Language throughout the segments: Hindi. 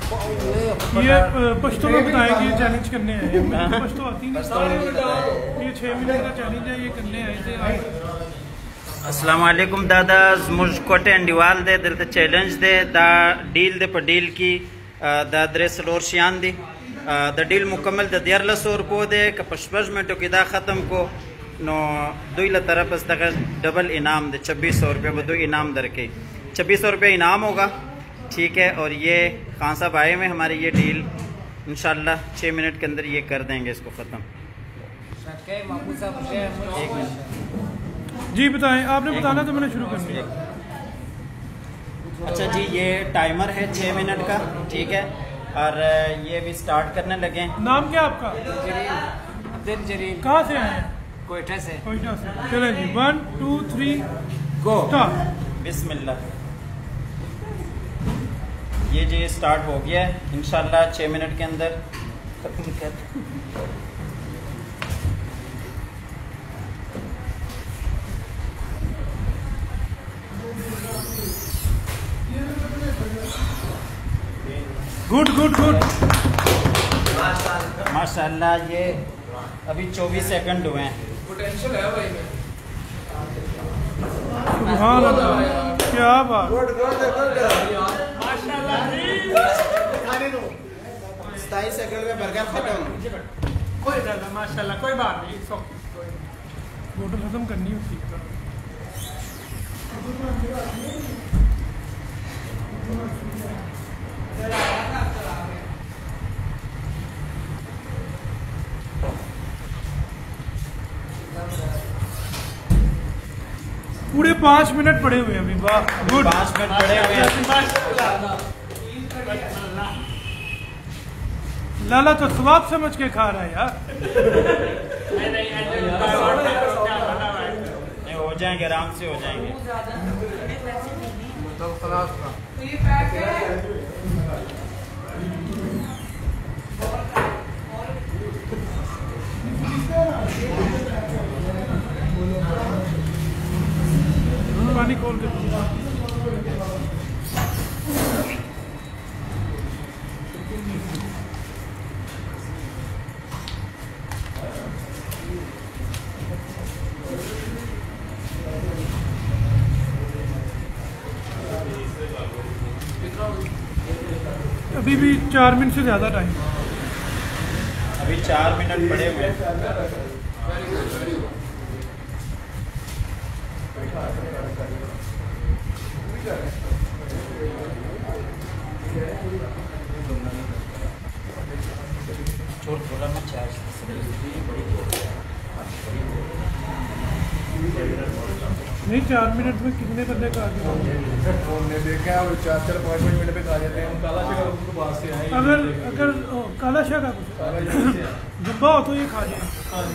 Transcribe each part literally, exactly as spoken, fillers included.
ये पश्तो में बताएंगे, ये चैलेंज करने आए हैं। पश्तो आती है, ये छः मिनट का चैलेंज है, ये करने आए थे। अस्सलाम वालेकुम दादाज, मुझ कोटे अंडीवाल दे दिल ते चैलेंज दे दा डील दे पडील की दा द्रेस लोर शियान दी द डील मुकम्मल द दियर सौ रुपये दे का पचपच मिनटों की दा ख़त्म को नो दो ला तरफ तक डबल इनाम दे छब्बीस सौ रुपये में दो इनाम दर के छब्बीस सौ रुपये इनाम होगा, ठीक है। और ये खान साहब आए हुए हमारी ये डील इंशाल्लाह छः मिनट के अंदर ये कर देंगे इसको ख़त्म। एक मिनट जी बताएं, आपने बताना तो मैंने शुरू कर दिया। अच्छा जी, ये टाइमर है छः मिनट का, ठीक है। और ये भी स्टार्ट करने लगे। नाम क्या आपका? दिल जरीन। कहाँ से आए हैं? कोयटा से। कोयटा से। चलें जी, one two three go. Start. बिस्मिल्लाह। ये जी स्टार्ट हो गया है, इंशाल्लाह छः मिनट के अंदर खत्म कर। गुड गुड गुड माशाल्लाह। ये अभी चौबीस सेकंड हुए हैं। पोटेंशियल है भाई में। सुभान अल्लाह, क्या बात। सताईस सेकंड में बर्गर खत्म। कोई ज्यादा माशाल्लाह, कोई बात नहीं। फोटो खत्म करनी होती है। पूरे पाँच मिनट पड़े हुए अभी। वाह गुड, पाँच मिनट पड़े हुए हैं। लाला तो स्वाब समझ के खा रहा है यार। नहीं हो जाएंगे, आराम से हो जाएंगे। पानी खोल के अभी भी चार मिनट से ज्यादा टाइम। अभी चार मिनट पड़े हुए हैं। छोड़ थोड़ा मैं चार्ज नहीं, चार मिनट में कितने बंदे का देखा है, चार चार पाँच पाँच मिनट पे खा जाते हैं। काला शाह उनको बाहर से आए। अगर अगर ओ, काला शाह का कुछ जब्बा हो तो ये खा जाए।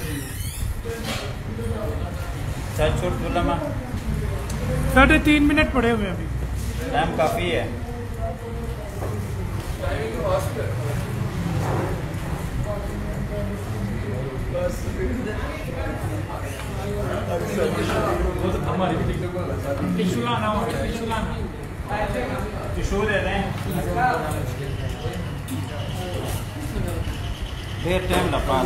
चार छोड़ बोला मैं। साढ़े तीन मिनट पड़े हुए अभी, टाइम काफ़ी है। हमारी टिशू लाना हो, टिशू लाना। टिशू दे दें। देर टाइम लगा।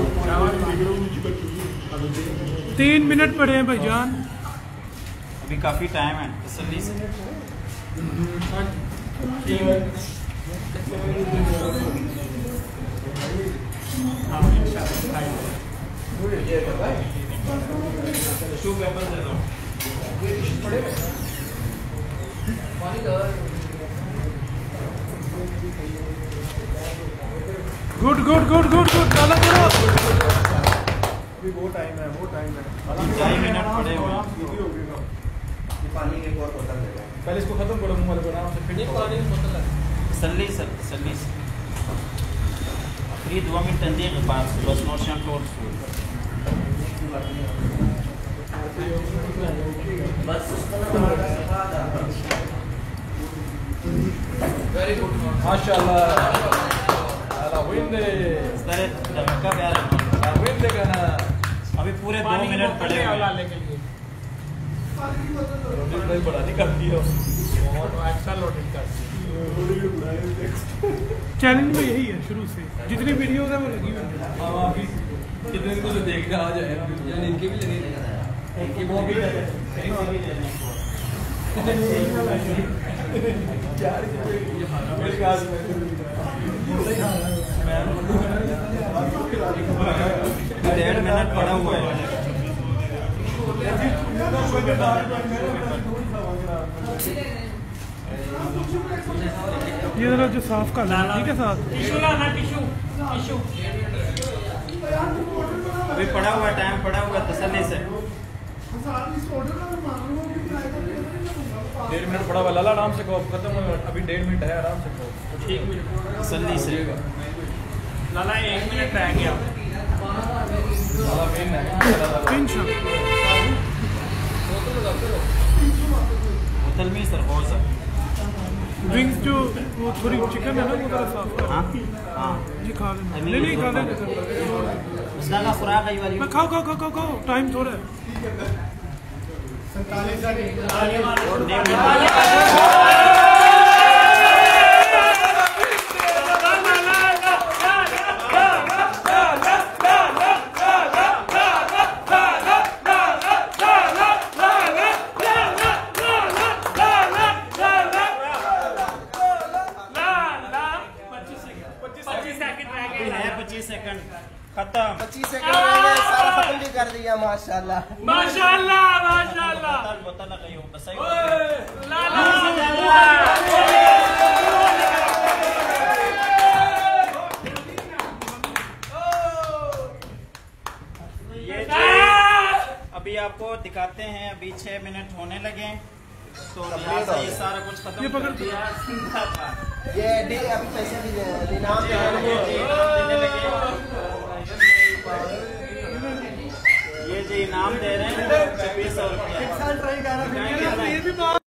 तीन मिनट पड़े हैं भाईजान। अभी काफ़ी टाइम है, तसल्ली से। टिशू पेपर दे दो। Good good good good good, काला करो। अभी वो टाइम है, वो टाइम है। ढाई मिनट पड़े हुए हैं। पानी की एक और बोतल दे दो। पहले इसको खत्म करो, मुंह वाले को आराम से। फिर पानी की बोतल है। तसल्ली से, तसल्ली से। आखिरी दो मिनट अंदर के पास बस नोशन टोल बस। वेरी गुड माशाल्लाह। अल्लाह विंदे इस तरह धक्का प्यार है। विंदे का ना अभी पूरे दो मिनट पड़े हुए हैं। रोटी बड़ा नहीं करती हो। एक्स्ट्रा लोडिंग करती है। चैलेंज में यही है शुरू से, जितनी वीडियोस है वो लगी हुई है। हाँ अभी कितने दिन से देख रहा आ जाए यानी इनके भी लगे इनकी वो भी लगे यार मेरे पास डेढ़ मिनट पड़ा हुआ है। ये जरा जो साफ कर लेना ठीक है साथ। टिश्यू लाना, टिश्यू टिश्यू अभी पड़ा हुआ टाइम पड़ा हुआ तसल्ली से। डेढ़ मिनट पड़ा हुआ लाला आराम से कहो खत्म हो अभी डेढ़ मिनट है आराम से कहो एक मिनट तसल्ली से। लाला एक मिनट रह गया। लाला मेन है तीन शॉट बोतल में सर बहुत सर विंग्स जो वो थोड़ी चिकन है ना वो जरा साफ कर। हाँ हाँ जी खा लेना। नहीं नहीं खा लेना उसका का खुराक है ये वाली। मैं खाओ खाओ खाओ खाओ खाओ टाइम थोड़ा है। पच्चीस सेकंड खत्म। पच्चीस सेकंड रह गए, सारा खत्म भी कर दिया माशाल्लाह माशाल्लाह माशाल्लाह। बोतल बोतल लगाई हो बस सही। लाला ये अभी आपको दिखाते हैं, अभी छह मिनट होने लगे तो यहाँ से ये सारा कुछ खत्म ये पकड़ कर दिया। ये डी अभी पैसे भी दे- इनाम दे रहे हैं। देने लगे। ये जी इनाम दे रहे हैं छब्बीस सौ रुपया। ये भी